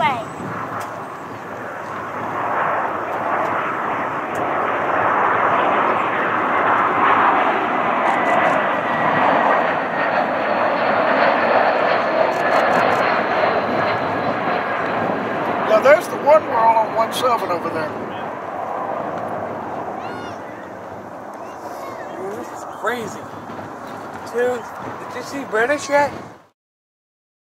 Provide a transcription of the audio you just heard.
way. Yeah, there's the one world on 17 over there. This is crazy. Dude, did you see British yet?